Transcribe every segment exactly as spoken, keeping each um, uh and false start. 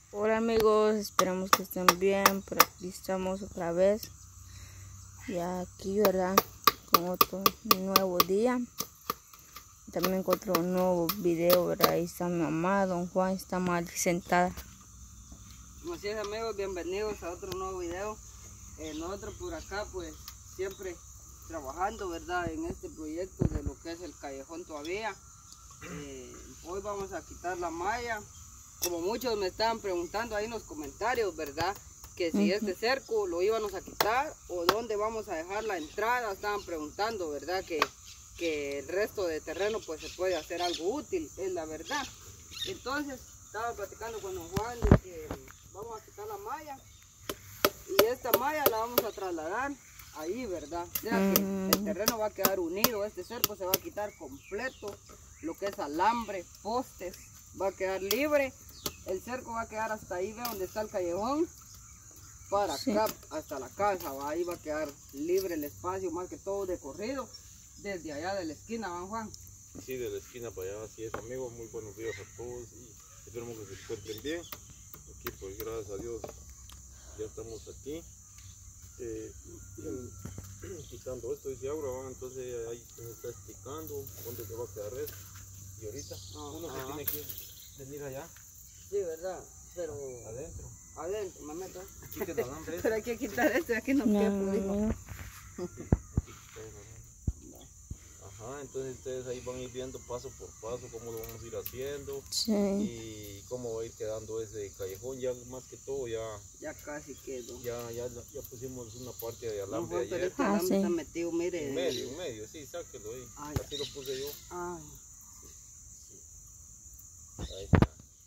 Hola amigos, esperamos que estén bien. Por aquí estamos otra vez. Ya aquí, ¿verdad? Con otro nuevo día. También encontré un nuevo video, ¿verdad? Ahí está mi mamá, don Juan está mal sentada. Así es amigos, bienvenidos a otro nuevo video. Eh, nosotros por acá pues siempre trabajando, ¿verdad? En este proyecto de lo que es el callejón todavía. Eh, hoy vamos a quitar la malla. Como muchos me estaban preguntando ahí en los comentarios, ¿verdad? Que si uh-huh. este cerco lo íbamos a quitar o dónde vamos a dejar la entrada. Estaban preguntando, ¿verdad? Que, que el resto de terreno pues se puede hacer algo útil, es la verdad. Entonces estaba platicando con don Juan de que vamos a quitar la malla. Y esta malla la vamos a trasladar ahí, ¿verdad? O sea uh-huh. que el terreno va a quedar unido, este cerco se va a quitar completo. Lo que es alambre, postes, va a quedar libre. El cerco va a quedar hasta ahí, ve donde está el callejón, para sí. acá, hasta la casa, ¿va? Ahí va a quedar libre el espacio, más que todo de corrido, desde allá de la esquina, ¿va, Juan? Sí, de la esquina para allá, así es, amigos. Muy buenos días a todos y esperemos que se encuentren bien. Aquí, pues, gracias a Dios, ya estamos aquí, eh, quitando esto, dice Aura, ¿va? Entonces ahí se está explicando dónde se va a quedar esto. Y ahorita, ah, uno que tiene que venir allá. Sí, verdad, pero adentro. Adentro, me meto. Quita el alambre. Pero hay que quitar esto, aquí no, no. queda. Ajá, entonces ustedes ahí van a ir viendo paso por paso cómo lo vamos a ir haciendo. Sí. Y cómo va a ir quedando ese callejón, ya más que todo ya. Ya casi quedó. Ya, ya, ya pusimos una parte de alambre no, ayer. Pero este alambre ah, sí. está metido, mire. En medio, en medio, sí, sáquelo ahí. Ay. Así lo puse yo. Ay. Ahí está.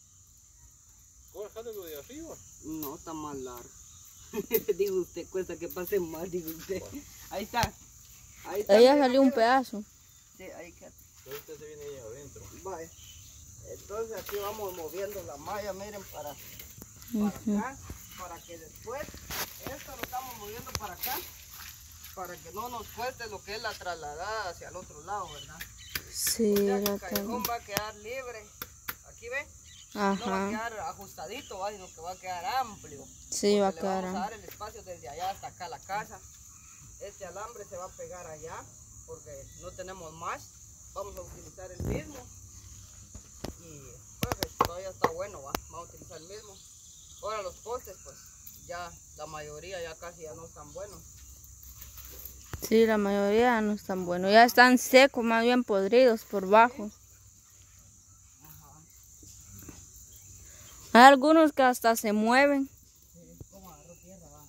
¿Cómo de arriba? No, está más largo. Digo usted, cuesta que pase más, digo usted. Bueno. Ahí está. Ahí está. Ahí ya salió un pedazo. Sí, ahí queda. Entonces usted se viene ahí adentro. Vale. Entonces aquí vamos moviendo la malla, miren, para, uh-huh. para acá. Para que después, esto lo estamos moviendo para acá. Para que no nos cueste lo que es la trasladada hacia el otro lado, ¿verdad? Sí, o sea que el callejón va a quedar libre. Aquí ve. Ajá. No va a quedar ajustadito, ¿va? Sino que va a quedar amplio. Sí, va a quedar. Vamos a dar el espacio desde allá hasta acá la casa. Este alambre se va a pegar allá porque no tenemos más. Vamos a utilizar el mismo. Y pues todavía está bueno, ¿va? Vamos a utilizar el mismo. Ahora los postes, pues ya la mayoría ya casi ya no están buenos. Sí, la mayoría no están buenos. Ya están secos, más bien podridos por bajo. ¿Sí? Hay algunos que hasta se mueven. Sí, como agarró tierra, va.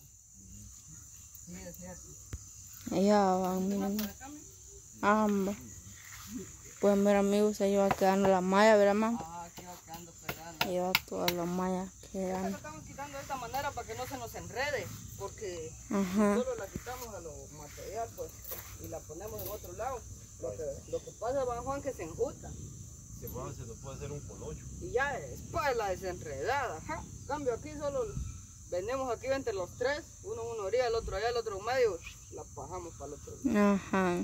Sí, es cierto. Allá van, miren. Ambos. Pueden ver amigos, ahí va quedando la malla, ¿verdad, mamá? Ah, aquí va quedando pegada. Ahí va toda la malla quedando. Esta la estamos quitando de esta manera para que no se nos enrede. Porque ajá. solo la quitamos a lo material, pues, y la ponemos en otro lado. Lo que, lo que pasa, va, Juan, que se enjuta. Se, va, se lo puede hacer un colocho. Y ya después la desenredada. Ajá. Cambio aquí solo venimos aquí entre los tres, uno en una orilla, el otro allá, el otro en medio, la bajamos para el otro lado. Ajá.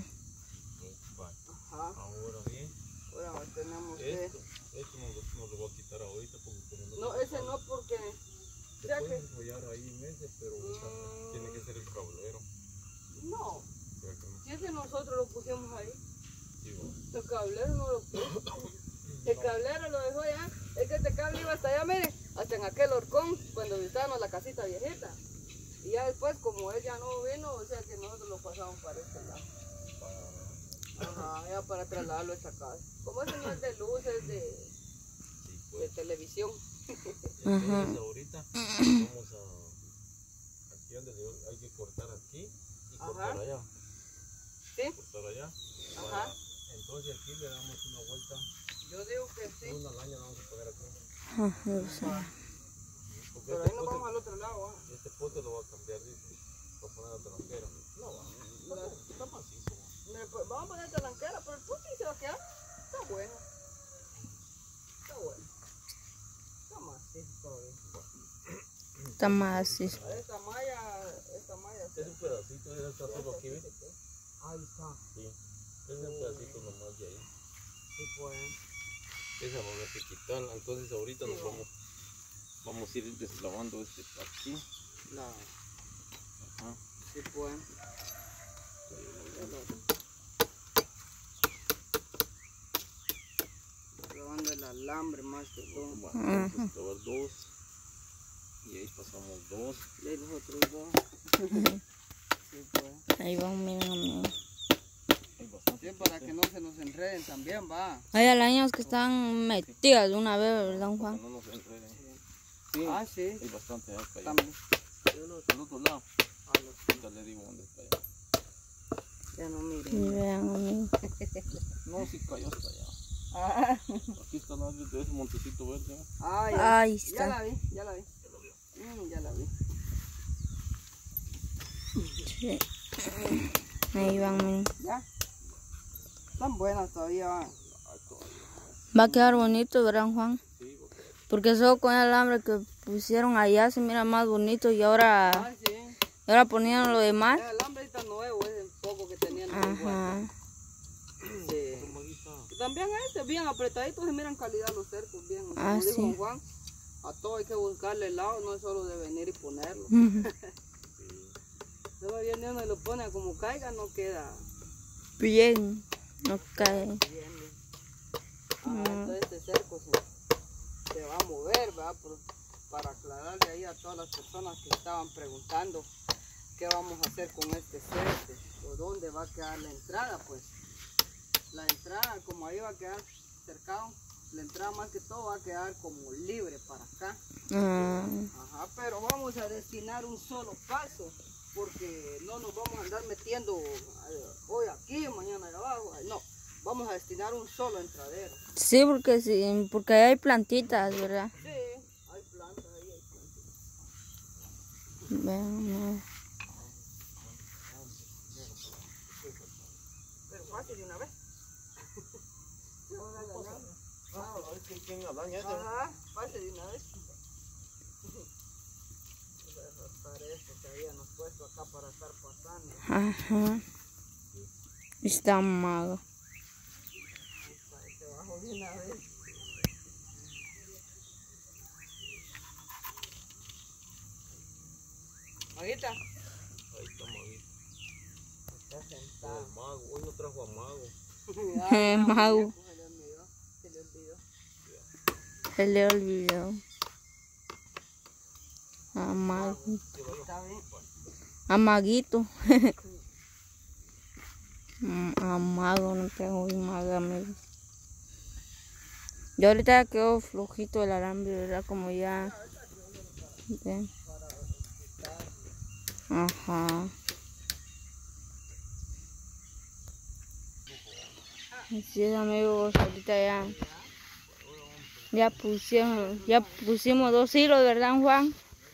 Ajá. Ahora bien. Ahora tenemos esto, que... esto no lo, no lo voy a quitar ahorita porque no, no ese no porque se puede que... enrollar ahí en ese, pero mm... o sea, tiene que ser el cablero. No. no. Si ese nosotros lo pusimos ahí. Sí, bueno. El cablero no lo puso. El cablero lo dejó allá. Es que este cable iba hasta allá, miren, hasta en aquel horcón cuando visitábamos la casita viejita. Y ya después, como él ya no vino, o sea que nosotros lo pasamos para este lado. Ajá, ya para trasladarlo a esta casa. Como ese no es de luz, es de, sí, pues. de televisión. Entonces ahorita vamos a... Aquí donde hay que cortar aquí y ajá. cortar allá. ¿Sí? Cortar allá. Ajá. Para... Entonces aquí le damos una vuelta. Yo digo que sí. Una laña la vamos a poner aquí. Ajá. Pero este ahí nos pote, vamos al otro lado. ¿eh? Este pote lo va a cambiar, dice. Va a poner la talanquera. No, va. La... Está macizo. Me, pues, vamos a poner talanquera, pero el pote se va a quedar. Está bueno. Está bueno. Está macizo todavía. Está macizo. Esta malla, esta malla. Es un pedacito, ya está solo aquí, ¿ves? Ahí está. Sí. Es un pedacito nomás de ahí. Sí, pues. Esa va a haber que quitarla. Entonces ahorita sí, nos vamos, vamos a ir deslavando este aquí. La, Ajá. sí, pues. Lavando el alambre más que todo. Vamos a deslavar dos. Y ahí pasamos dos. Y ahí los otros dos. Sí, pues. Ahí van, miren, amigos. Hay bastante. Sí, para que no se nos enreden también, va. Hay arañas que están metidas de una vez, ¿verdad, Para Juan? que no nos enreden. Sí, Ah, sí. hay bastante acá. allá. También. Al otro lado. A los que Ya le digo dónde está allá. ya no Y miren. vean, amigos. No, sí cayó hasta allá. Ah, Aquí está la de ese montecito verde. ¿eh? ah, ya. Ahí Ya está. la vi, ya la vi. Mm, ya la vi. Sí. Ahí van, miren. Ya. Están buenas todavía, va. Ay, todavía. Va a quedar bonito, ¿verdad, Juan? Sí, ok. Porque solo con el alambre que pusieron allá se mira más bonito y ahora, Ah, sí. y ahora ponían lo demás. El alambre está nuevo, es el poco que tenían los igual. Ajá. Sí. Y también este, bien apretaditos, se miran calidad los cercos, bien. Como Ah, dijo sí. Juan, a todo hay que buscarle el lado, no es solo de venir y ponerlo. Solo viene uno y lo pone como caiga, no queda Bien, no cae. bien. Ah, entonces este cerco se, se va a mover, ¿verdad? Por- para aclararle ahí a todas las personas que estaban preguntando qué vamos a hacer con este cerco o dónde va a quedar la entrada, pues. La entrada, como ahí va a quedar cercado, la entrada más que todo va a quedar como libre para acá. Ah, Ajá, pero vamos a destinar un solo paso, porque no nos vamos a andar metiendo eh, hoy aquí, mañana allá abajo. No, vamos a destinar un solo entradero. sí, porque sí, porque ahí hay plantitas, ¿verdad? Sí, hay plantas ahí, hay plantas. Vean, no. Pero fácil de una vez. Ah, a ver quién, quién alaña ese. Ajá, fácil de una vez. Parece que habíamos puesto acá para estar pasando. Ajá. Está malo. Se bajó de una vez. Maguita, Ahí está Maguito. está El sentada. mago, hoy no trajo a mago. Eh, mago. Se le olvidó, se le olvidó. Se le olvidó. Amago. Está bien. Amaguito. Amago, no tengo un mago, amigos. Y ahorita ya quedó flojito el alambre, ¿verdad? Como ya. ¿Ven? Ajá. Así es, amigos, ahorita ya. Ya pusimos, ya pusimos dos hilos, ¿verdad, Juan?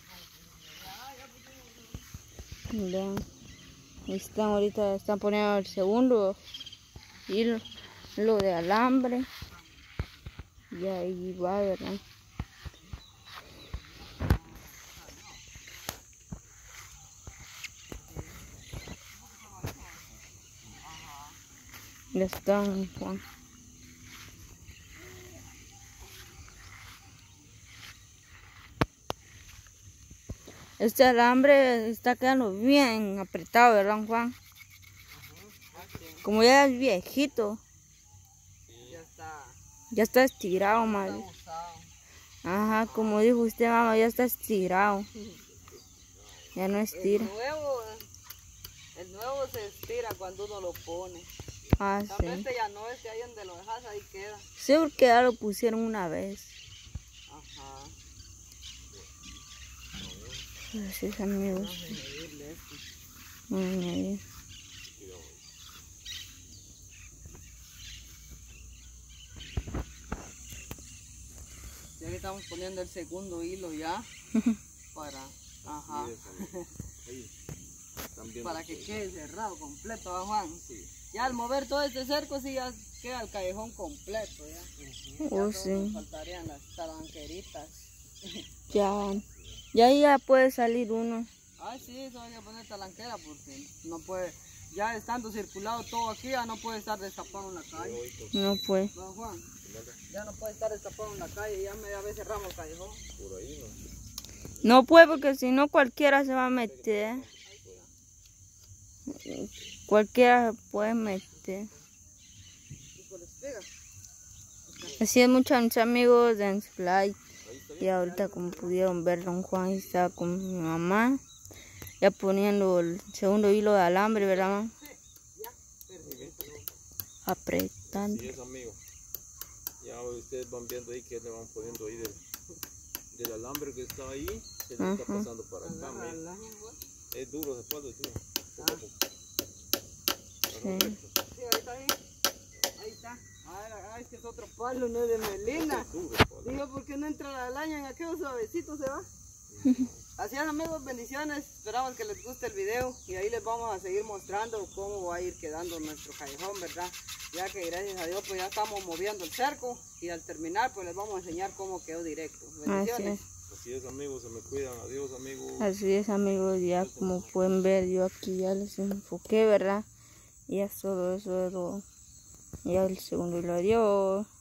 Vean, están ahorita, están poniendo el segundo hilo, hilo de alambre. Y ahí va, ¿verdad? Ya están, Juan. Este alambre está quedando bien apretado, ¿verdad, Juan? Como ya es viejito, Ya está, ya está estirado, está madre. usado. Ajá, como dijo usted, mamá, ya está estirado. Ya no El estira. nuevo, el nuevo se estira cuando uno lo pone. Ah, También sí. este ya no, este ahí donde lo dejas, ahí queda. Sí, porque ya lo pusieron una vez. Ajá. Así es, amigos. Vamos a medirle esto. Muy bien. Ya le estamos poniendo el segundo hilo ya. Para, ajá. Sí, esa, ahí. Están viendo Para que ustedes. quede cerrado completo, ¿va, Juan? Sí. Ya al mover todo este cerco, sí ya queda el callejón completo, ya. Oh, Ya solo nos sí. faltarían las talanqueritas. Ya. Ya ahí ya puede salir uno. Ay, sí, solo hay que poner talanquera porque no puede, ya estando circulado todo aquí, ya no puede estar destapado en la calle. No puede. ¿Va, Juan? Ya no puede estar destapado en la calle, ya media vez cerramos el callejón. Por ahí no. No puede porque si no cualquiera se va a meter. Cualquiera se puede meter. Así es, muchos amigos, den su like. Y ahorita como pudieron ver, don Juan está con mi mamá. Ya poniendo el segundo hilo de alambre, ¿verdad, mamá? Apretando. Así es, amigo. Ya ustedes van viendo ahí que le van poniendo ahí del, del alambre que está ahí. Se le está pasando para acá, mira. Es duro, ese palo es duro. Poco a poco. Sí. Sí, ahí está ahí. Ahí está. Ah, es que es otro palo, no es de melina. Es duro el palo. Digo, ¿por qué no entra la laña en aquello suavecito se va? Así es, amigos, bendiciones. Esperamos que les guste el video y ahí les vamos a seguir mostrando cómo va a ir quedando nuestro callejón, ¿verdad? Ya que gracias a Dios pues ya estamos moviendo el cerco y al terminar pues les vamos a enseñar cómo quedó directo. Bendiciones. Así es. Así es, amigos, se me cuidan. Adiós, amigos. Así es, amigos, ya como pueden ver, yo aquí ya les enfoqué, ¿verdad? Y ya todo eso, ya el segundo hilo, adiós.